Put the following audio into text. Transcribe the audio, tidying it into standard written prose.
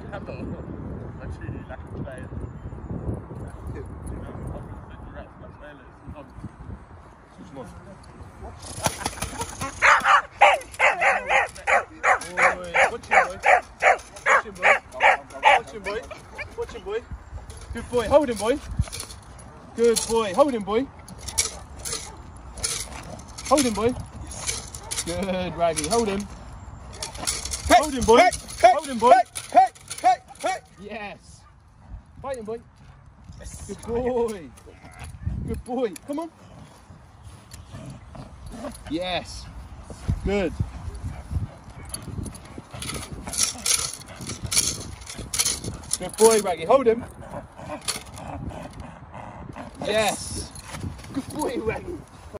Natürlich Lackstein. Watch him, boy. Good boy. Hold him, boy. Good boy. Hold him, boy. Hold him, boy. Good, Raggy. Hold him. Hold him, boy. Hold him, boy. Yes. Fight him, boy. Good boy. Good boy. Come on. Yes. Good. Good boy, Raggy. Hold him. Yes. Good boy, Raggy.